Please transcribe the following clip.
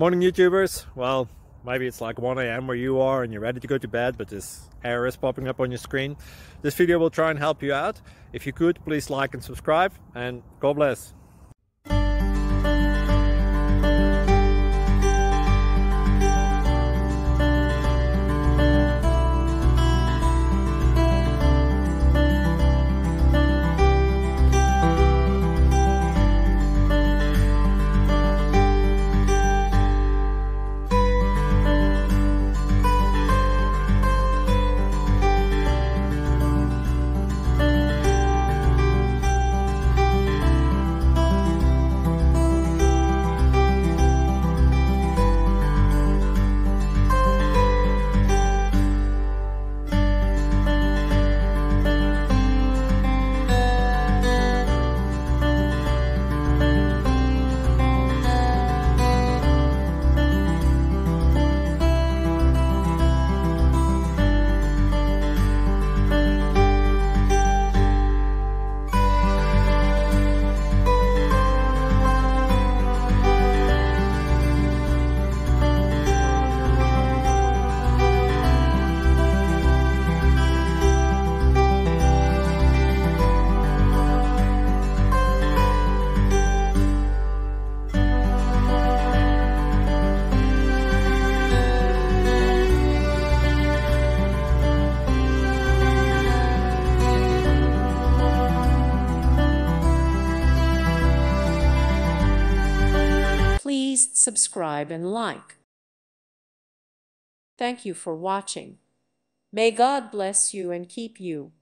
Morning YouTubers. Well, maybe it's like 1 a.m. where you are and you're ready to go to bed, but this error is popping up on your screen. This video will try and help you out. If you could, please like and subscribe, and God bless. Please subscribe and like. Thank you for watching. May God bless you and keep you.